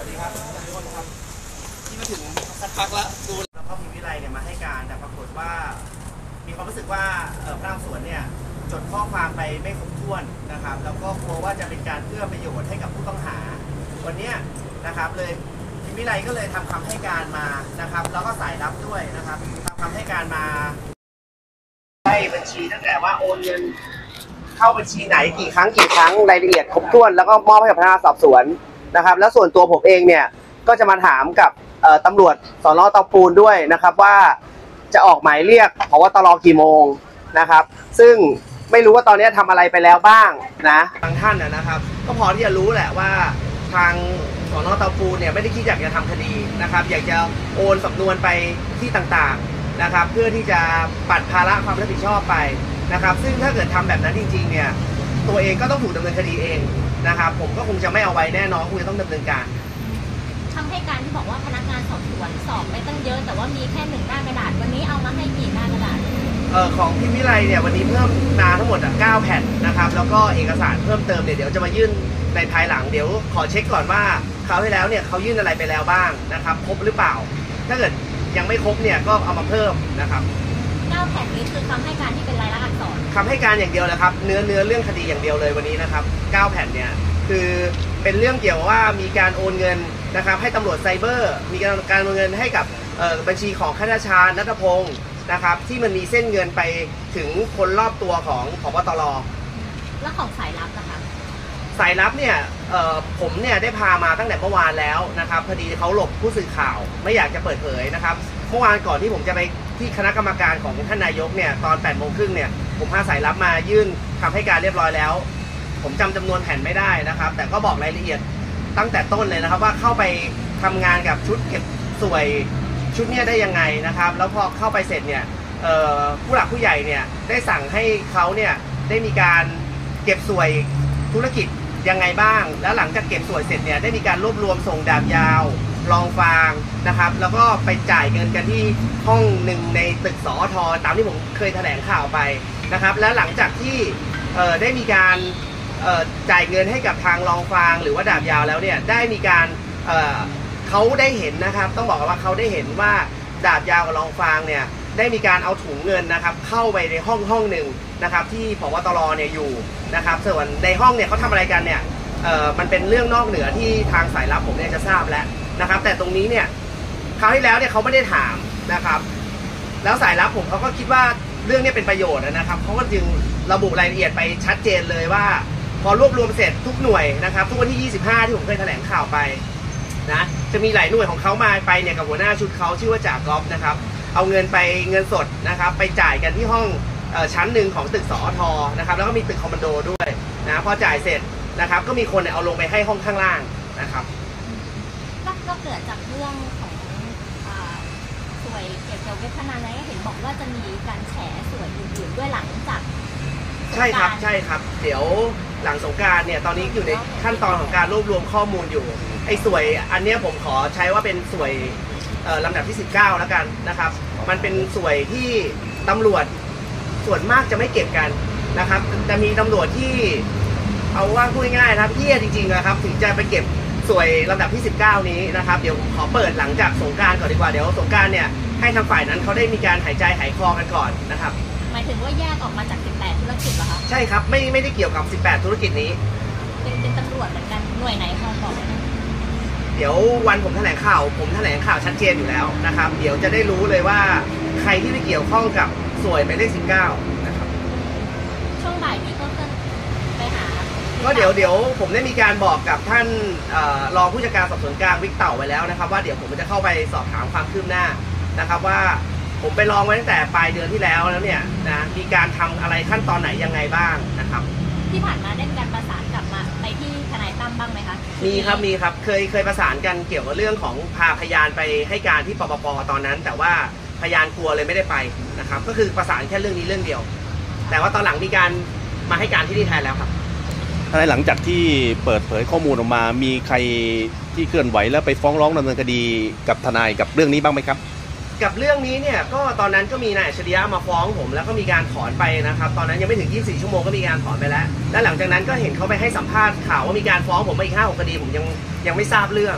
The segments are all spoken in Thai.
ดีครับทุกคนครับที่มาถึงสักพักแล้วดูแล้วก็มีวิไลเนี่ยมาให้การแต่ปรากฏว่ามีความรู้สึกว่าพนักงานสวนเนี่ยจดข้อความไปไม่ครบถ้วนนะครับแล้วก็กลัวว่าจะเป็นการเอื้อประโยชน์ให้กับผู้ต้องหาวันนี้นะครับเลยทีมวิไลก็เลยทำคำให้การมานะครับแล้วก็สายลับด้วยนะครับทำคำให้การมาให้บัญชีตั้งแต่ว่าโอนเงินเข้าบัญชีไหนกี่ครั้งรายละเอียดครบถ้วนแล้วก็มอบให้กับพนักงานสอบสวนนะครับแล้วส่วนตัวผมเองเนี่ยก็จะมาถามกับตำรวจสน.เตาปูนด้วยนะครับว่าจะออกหมายเรียกผบ.ตร.กี่โมงนะครับซึ่งไม่รู้ว่าตอนนี้ทำอะไรไปแล้วบ้างนะบางท่านนะครับก็พอที่จะรู้แหละว่าทางสน.เตาปูนเนี่ยไม่ได้คิดอยากจะทำคดีนะครับอยากจะโอนสำนวนไปที่ต่างๆนะครับเพื่อที่จะปัดภาระความรับผิดชอบไปนะครับซึ่งถ้าเกิดทำแบบนั้นจริงๆเนี่ยตัวเองก็ต้องถูกดำเนินคดีเองนะครับผมก็คงจะไม่เอาไว้แน่นอนคงจะต้องดำเนินการคำให้การที่บอกว่าพนักงานสอบสวนสอบไปตั้งเยอะแต่ว่ามีแค่1 หน้ากระดาษวันนี้เอามาให้กี่หน้ากระดาษของพี่วิไลเนี่ยวันนี้เพิ่มมาทั้งหมด9 แผ่นนะครับแล้วก็เอกสารเพิ่มเติมเดี๋ยวจะมายื่นในภายหลังเดี๋ยวขอเช็คก่อนว่าคราวที่แล้วเนี่ยเขายื่นอะไรไปแล้วบ้างนะครับครบหรือเปล่าถ้าเกิดยังไม่ครบเนี่ยก็เอามาเพิ่มนะครับ 9 แผ่นนี้คือคำให้การที่เป็นลายลักษณ์อักษรคำให้การอย่างเดียวเลยครับเนื้อเรื่องคดีอย่างเดียวเลยวันนี้นะครับ9 แผ่นเนี่ยคือเป็นเรื่องเกี่ยวว่ามีการโอนเงินนะครับให้ตำรวจไซเบอร์มีการโอนเงินให้กับบัญชีของข้าราชการณัฐพงศ์นะครับที่มันมีเส้นเงินไปถึงคนรอบตัวของผบ.ตร. แล้วของสายลับนะคะสายลับเนี่ยผมเนี่ยได้พามาตั้งแต่เมื่อวานแล้วนะครับพอดีเขาหลบผู้สื่อข่าวไม่อยากจะเปิดเผยนะครับเมื่อวานก่อนที่ผมจะไปที่คณะกรรมการของท่านนายกเนี่ยตอน8:30เนี่ยผมพาสายลับมายื่นคำให้การเรียบร้อยแล้วผมจำจำนวนแผ่นไม่ได้นะครับแต่ก็บอกรายละเอียดตั้งแต่ต้นเลยนะครับว่าเข้าไปทำงานกับชุดเก็บสวยชุดเนี้ยได้ยังไงนะครับแล้วพอเข้าไปเสร็จเนี่ยผู้หลักผู้ใหญ่เนี่ยได้สั่งให้เขาเนี่ยได้มีการเก็บสวยธุรกิจยังไงบ้างแล้วหลังจากเก็บสวยเสร็จเนี่ยได้มีการรวบรวมส่งดาบยาวรองฟางนะครับแล้วก็ไปจ่ายเงินกันที่ห้องหนึ่งในตึกสอทตามที่ผมเคยแถลงข่าวไปนะครับแล้วหลังจากที่ได้มีการจ่ายเงินให้กับทางรองฟางหรือว่าดาบยาวแล้วเนี่ยได้มีการเขาได้เห็นนะครับต้องบอกว่าเขาได้เห็นว่าดาบยาวกับรองฟางเนี่ยได้มีการเอาถุงเงินนะครับเข้าไปในห้องหนึ่งนะครับที่ผบ.ตร.เนี่ยอยู่นะครับส่วนในห้องเนี่ยเขาทำอะไรกันเนี่ยมันเป็นเรื่องนอกเหนือที่ทางสายลับผมเนี่ยจะทราบแล้วนะครับแต่ตรงนี้เนี่ยคราวที่แล้วเนี่ยเขาไม่ได้ถามนะครับแล้วสายลับผมเขาก็คิดว่าเรื่องนี้เป็นประโยชน์นะครับเขาก็จึงระบุรายละเอียดไปชัดเจนเลยว่าพอรวบรวมเสร็จทุกหน่วยนะครับทุกวันที่25ที่ผมเคยแถลงข่าวไปนะจะมีหลายหน่วยของเขามาไปเนี่ยกับหัวหน้าชุดเขาชื่อว่าจ่ากอล์ฟนะครับเอาเงินสดนะครับไปจ่ายกันที่ห้องชั้นหนึ่งของตึกสอทนะครับแล้วก็มีตึกคอมมานโดด้วยนะพอจ่ายเสร็จนะครับก็มีคนเอาลงไปให้ห้องข้างล่างนะครับก็เกิดจากเรื่องของสวยเกี่ยวกับเว็บพนันอะไรเห็นบอกว่าจะมีการแฉสวยอื่นๆด้วยหลังจากใช่ครับเดี๋ยวหลังสงกรานต์เนี่ยตอนนี้อยู่ในขั้นตอนของการรวบรวมข้อมูลอยู่ไอ้สวยอันนี้ผมขอใช้ว่าเป็นสวยลำดับที่19แล้วกันนะครับมันเป็นสวยที่ตำรวจส่วนมากจะไม่เก็บกันนะครับแต่มีตำรวจที่เอาว่าพูดง่ายๆนะครับที่จริงๆนะครับถึงจะไปเก็บสวยลำดับที่19นี้นะครับเดี๋ยวขอเปิดหลังจากสงกรานต์ก่อนดีกว่าเดี๋ยวสงกรานต์เนี่ยให้ทางฝ่ายนั้นเขาได้มีการหายใจหายคอกันก่อนนะครับหมายถึงว่าแยกออกมาจาก18ธุรกิจเหรอคะใช่ครับไม่ได้เกี่ยวกับ18ธุรกิจนี้เป็นตำรวจเหมือนกันหน่วยไหนพอบอกเดี๋ยววันผมแถลงข่าวชัดเจนอยู่แล้วนะครับเดี๋ยวจะได้รู้เลยว่าใครที่ไปเกี่ยวข้องกับสวยหมายเลข19นะครับช่วงบ่ายนี้ก็ไปหาก็เดี๋ยวผมได้มีการบอกกับท่านรองผู้จัดการสอบสวนกลางวิกเต่าไว้แล้วนะครับว่าเดี๋ยวผมจะเข้าไปสอบถามความคืบหน้านะครับว่าผมไปลองไว้ตั้งแต่ปลายเดือนที่แล้วเนี่ยนะมีการทำอะไรขั้นตอนไหนยังไงบ้างนะครับที่ผ่านมาได้มีการประสานกลับมาไปที่ทนายตั้มบ้างไหมคะมีครับเคยประสานกันเกี่ยวกับเรื่องของพาพยานไปให้การที่ปปป.ตอนนั้นแต่ว่าพยานกลัวเลยไม่ได้ไปนะครับก็คือประสานแค่เรื่องนี้เรื่องเดียวแต่ว่าตอนหลังมีการมาให้การที่นี่แทนแล้วครับทนายหลังจากที่เปิดเผยข้อมูลออกมามีใครที่เคลื่อนไหวแล้วไปฟ้องร้องดำเนินคดีกับทนายกับเรื่องนี้บ้างไหมครับกับเรื่องนี้เนี่ยก็ตอนนั้นก็มีนายอัจฉริยะมาฟ้องผมแล้วก็มีการถอนไปนะครับตอนนั้นยังไม่ถึง24ชั่วโมงก็มีการถอนไปแล้วและหลังจากนั้นก็เห็นเขาไปให้สัมภาษณ์ข่าวว่ามีการฟ้องผมมาอีก5-6 คดีผมยังไม่ทราบเรื่อง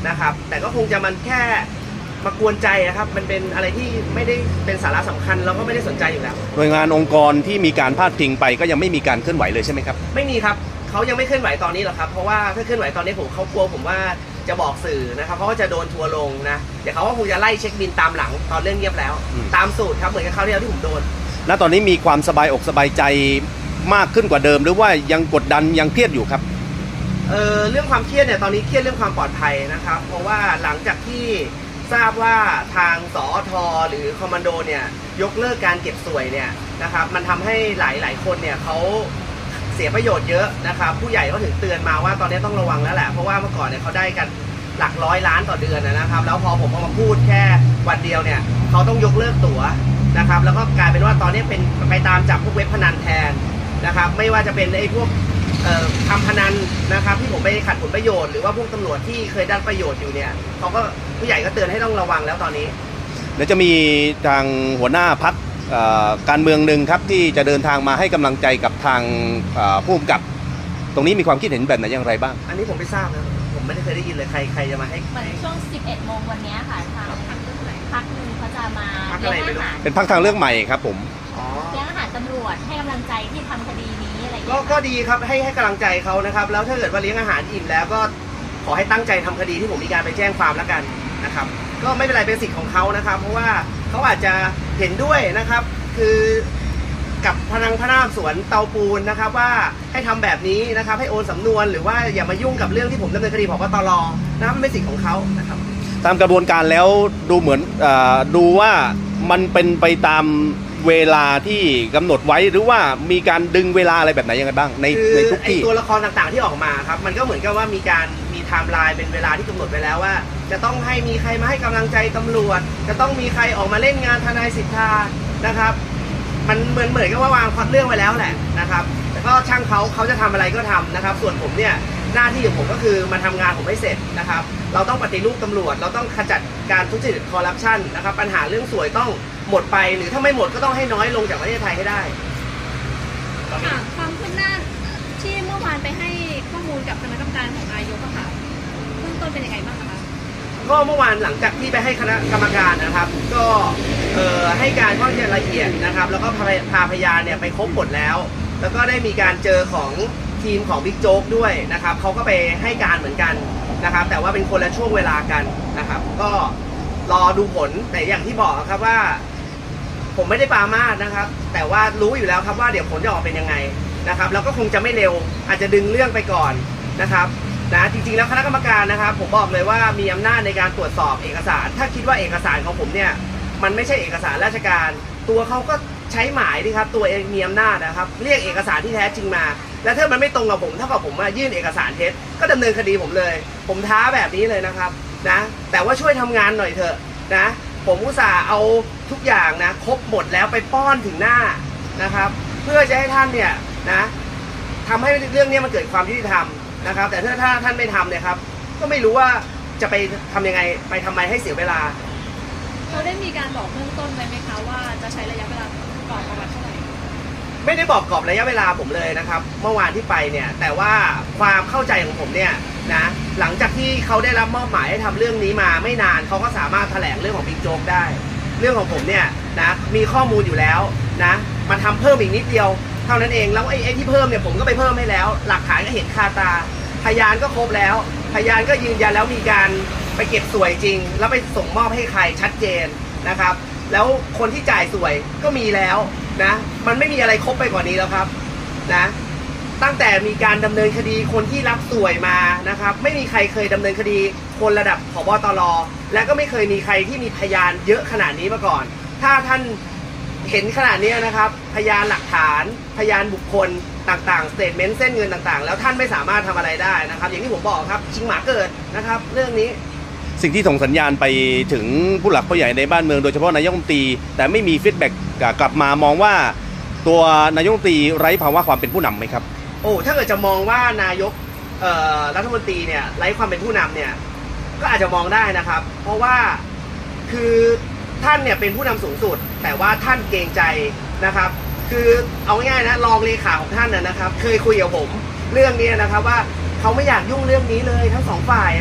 นะครับแต่ก็คงจะมันแค่มากวนใจนะครับมันเป็นอะไรที่ไม่ได้เป็นสาระสำคัญเราก็ไม่ได้สนใจอยู่แล้วหน่วยงานองค์กรที่มีการพาดพิงไปก็ยังไม่มีการเคลื่อนไหวเลยใช่ไหมครับไม่มีครับเขายังไม่เคลื่อนไหวตอนนี้หรอกครับเพราะว่าถ้าเคลื่อนไหวตอนนี้เขากลัวผมว่าจะบอกสื่อนะครับเขาก็จะโดนทัวร์ลงนะเดี๋ยวเขาก็คงจะไล่เช็คบินตามหลังตอนเรื่องเงียบแล้วตามสูตรครับเหมือนกับคราวที่แล้วที่ผมโดนณตอนนี้มีความสบายอกสบายใจมากขึ้นกว่าเดิมหรือว่ายังกดดันยังเครียดอยู่ครับเรื่องความเครียดเนี่ยตอนนี้เครียดเรื่องความปลอดภัยนะครับเพราะว่าหลังจากที่ทราบว่าทางสอทหรือคอมมานโดเนี่ยยกเลิกการเก็บสวยเนี่ยนะครับมันทำให้หลายคนเนี่ยเขาเสียประโยชน์เยอะนะครับผู้ใหญ่ก็ถึงเตือนมาว่าตอนนี้ต้องระวังแล้วแหละเพราะว่าเมื่อก่อนเนี่ยเขาได้กันหลักร้อยล้านต่อเดือนนะครับแล้วพอผมเอามาพูดแค่วันเดียวเนี่ยเขาต้องยกเลิกตั๋วนะครับแล้วก็กลายเป็นว่าตอนนี้เป็นไปตามจับพวกเว็บพนันแทนนะครับไม่ว่าจะเป็นไอ้พวกทำพนันนะครับที่ผมไปขัดผลประโยชน์หรือว่าพวกตำรวจที่เคยได้ประโยชน์อยู่เนี่ยเขาก็ผู้ใหญ่ก็เตือนให้ต้องระวังแล้วตอนนี้เดี๋ยวจะมีทางหัวหน้าพรรคการเมืองหนึ่งครับที่จะเดินทางมาให้กำลังใจกับทางผู้กำกับตรงนี้มีความคิดเห็นแบบไหนอย่างไรบ้างอันนี้ผมไม่ทราบนะผมไม่ได้เคยได้ยินเลยใครจะมาให้เหมือนช่วง 11 โมงวันนี้ค่ะทางพรรคหนึ่งเขาจะมาเลี้ยงอาหารเป็นพรรคทางเลือกใหม่ครับผมเลี้ยงอาหารตำรวจให้กำลังใจที่ทำคดีนี้อะไรอย่างเงี้ยก็ดีครับให้กำลังใจเขานะครับแล้วถ้าเกิดว่าเลี้ยงอาหารอิ่มแล้วก็ขอให้ตั้งใจทำคดีที่ผมมีการไปแจ้งความแล้วกันนะครับก็ไม่เป็นไรเป็นสิทธิ์ของเขานะครับเพราะว่าเขาอาจจะเห็นด้วยนะครับคือกับพนักงานสวนเตาปูนนะครับว่าให้ทำแบบนี้นะครับให้โอนสำนวนหรือว่าอย่ามายุ่งกับเรื่องที่ผมดำเนินคดีผบตรนะมันเป็นสิทธิ์ของเขานะครับตามกระบวนการแล้วดูเหมือนดูว่ามันเป็นไปตามเวลาที่กำหนดไว้หรือว่ามีการดึงเวลาอะไรแบบไหนยังไงบ้างในทุกที่ตัวละครต่างๆที่ออกมาครับมันก็เหมือนกับว่ามีไทม์ไลน์เป็นเวลาที่กำหนดไปแล้วว่าจะต้องให้มีใครมาให้กำลังใจตำรวจจะต้องมีใครออกมาเล่นงานทนายสิทธานะครับมันเหมือนกับว่าวางพล็อตเรื่องไว้แล้วแหละนะครับแต่ก็ช่างเขาจะทำอะไรก็ทำนะครับส่วนผมเนี่ยหน้าที่ของผมก็คือมาทำงานผมให้เสร็จนะครับเราต้องปฏิรูปตำรวจเราต้องขจัดการทุจริตคอร์รัปชันนะครับปัญหาเรื่องสวยต้องหมดไปหรือถ้าไม่หมดก็ต้องให้น้อยลงจากประเทศไทยให้ได้ค่ะความคืบหน้าที่เมื่อวานไปให้ข้อมูลกับคณะกรรมการของนายกค่ะเบื้องต้นเป็นยังไงบ้างคะก็เมื่อวานหลังจากที่ไปให้คณะกรรมการนะครับก็ให้การค่อนข้างละเอียดนะครับแล้วก็พาพยานเนี่ยไปครบหมดแล้วแล้วก็ได้มีการเจอของทีมของบิ๊กโจ๊กด้วยนะครับเขาก็ไปให้การเหมือนกันนะครับแต่ว่าเป็นคนละช่วงเวลากันนะครับก็รอดูผลแต่อย่างที่บอกครับว่าผมไม่ได้ปรามาสนะครับแต่ว่ารู้อยู่แล้วครับว่าเดี๋ยวผลจะออกเป็นยังไงนะครับแล้วก็คงจะไม่เร็วอาจจะดึงเรื่องไปก่อนนะครับจริงๆแล้วคณะกรรมการนะครับผมบอกเลยว่ามีอำนาจในการตรวจสอบเอกสารถ้าคิดว่าเอกสารของผมเนี่ยมันไม่ใช่เอกสารราชการตัวเขาก็ใช้หมายดิครับตัวเองมีอำนาจนะครับเรียกเอกสารที่แท้จริงมาแล้วถ้ามันไม่ตรงกับผมเท่ากับผมมายื่นเอกสารเท็จก็ดำเนินคดีผมเลยผมท้าแบบนี้เลยนะครับนะแต่ว่าช่วยทำงานหน่อยเถอะนะผมอุตส่าห์เอาทุกอย่างนะครบหมดแล้วไปป้อนถึงหน้านะครับเพื่อจะให้ท่านเนี่ยนะทำให้เรื่องนี้มันเกิดความยุติธรรมนะครับแต่ถ้าท่านไม่ทำเนี่ยครับก็ไม่รู้ว่าจะไปทำยังไงไปทำไมให้เสียเวลาเขาได้มีการบอกเบื้องต้นไว้ไหมคะว่าจะใช้ระยะเวลาก่อนประมาณเท่าไหร่ไม่ได้บอกกรอบระยะเวลาผมเลยนะครับเมื่อวานที่ไปเนี่ยแต่ว่าความเข้าใจของผมเนี่ยนะหลังจากที่เขาได้รับมอบหมายให้ทำเรื่องนี้มาไม่นานเขาก็สามารถแถลงเรื่องของบิ๊กโจ๊กได้เรื่องของผมเนี่ยนะมีข้อมูลอยู่แล้วนะมาทำเพิ่มอีกนิดเดียวเท่านั้นเองแล้วไอ้ที่เพิ่มเนี่ยผมก็ไปเพิ่มให้แล้วหลักฐานก็เห็นคาตาพยานก็ครบแล้วพยานก็ยืนยันแล้วมีการไปเก็บสวยจริงแล้วไปส่งมอบให้ใครชัดเจนนะครับแล้วคนที่จ่ายสวยก็มีแล้วนะมันไม่มีอะไรครบไปกว่านี้แล้วครับนะตั้งแต่มีการดำเนินคดีคนที่รับสวยมานะครับไม่มีใครเคยดำเนินคดีคนระดับผบ.ตร.และก็ไม่เคยมีใครที่มีพยานเยอะขนาดนี้มาก่อนถ้าท่านเห็นขนาดนี้นะครับพยานหลักฐานพยานบุคคลต่างๆสเตทเมนต์เส้นเงินต่างๆแล้วท่านไม่สามารถทำอะไรได้นะครับอย่างที่ผมบอกครับชิงหมาเกิดนะครับเรื่องนี้สิ่งที่ส่งสัญญาณไปถึงผู้หลักผู้ใหญ่ในบ้านเมืองโดยเฉพาะนายกรัฐมนตรีแต่ไม่มีฟีดแบ็กกลับมามองว่าตัวนายกรัฐมนตรีไร้ภาวะความเป็นผู้นำไหมครับโอ้ถ้าเกิดจะมองว่านายกรัฐมนตรีเนี่ยไร้ความเป็นผู้นำเนี่ยก็อาจจะมองได้นะครับเพราะว่าคือท่านเนี่ยเป็นผู้นำสูงสุดแต่ว่าท่านเกรงใจนะครับคือเอาง่ายๆนะรองเลขาของท่านนะครับเคยคุยกับผมเรื่องนี้นะครับว่าเขาไม่อยากยุ่งเรื่องนี้เลยทั้งสองฝ่ายอ่ะ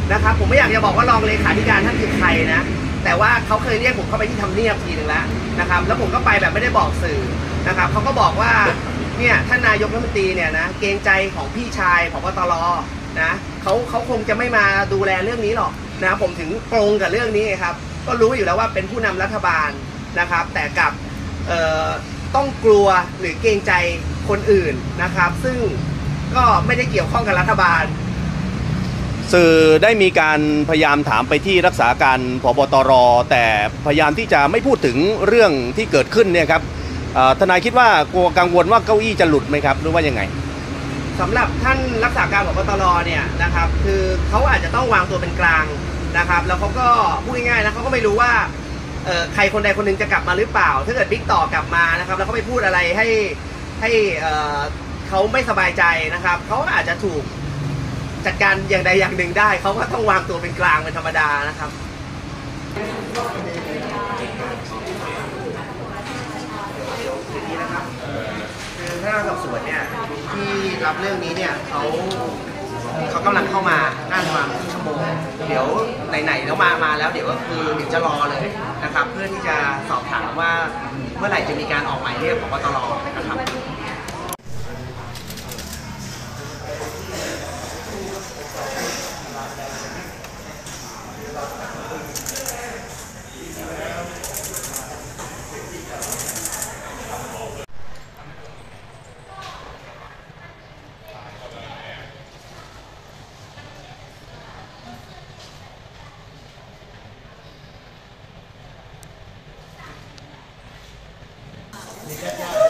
นะครับผมไม่อยากจะบอกว่ารองเลขาธิการท่านคือใครนะแต่ว่าเขาเคยเรียกผมเข้าไปที่ทำเนียบทีหนึ่งแล้วนะครับแล้วผมก็ไปแบบไม่ได้บอกสื่อนะครับเขาก็บอกว่าเนี่ยท่านนายกรัฐมนตรีเนี่ยนะเกรงใจของพี่ชายผบตรนะเขาคงจะไม่มาดูแลเรื่องนี้หรอกนะผมถึงปรงกับเรื่องนี้ครับก็รู้อยู่แล้วว่าเป็นผู้นำรัฐบาลนะครับแต่กับต้องกลัวหรือเกรงใจคนอื่นนะครับซึ่งก็ไม่ได้เกี่ยวข้องกับรัฐบาลสื่อได้มีการพยายามถามไปที่รักษาการผบตรแต่พยายามที่จะไม่พูดถึงเรื่องที่เกิดขึ้นเนี่ยครับทนายคิดว่ากลัวกังวลว่าเก้าอี้จะหลุดไหมครับหรือว่ายังไงสำหรับท่านรักษาการผบตรเนี่ยนะครับคือเขาอาจจะต้องวางตัวเป็นกลางนะครับแล้วเขาก็พูดง่ายๆนะเขาก็ไม่รู้ว่าใครคนใดคนหนึ่งจะกลับมาหรือเปล่าถ้าเกิดบิ๊กต่อกลับมานะครับแล้วเขาไปพูดอะไรให้เขาไม่สบายใจนะครับเขาอาจจะถูกจัดการอย่างใดอย่างหนึ่งได้เขาก็ต้องวางตัวเป็นกลางเป็นธรรมดานะครับคือพนักงานสอบสวนเนี่ยที่รับเรื่องนี้เนี่ยเขากำลังเข้ามาน่าจะมาครึ่งชั่วโมงเดี๋ยวไหนๆแล้วมาแล้วเดี๋ยวก็คือเดี๋ยวจะรอเลยนะครับเพื่อที่จะสอบถามว่าเมื่อไหร่จะมีการออกหมายเรียกผบตรนะครับญาติ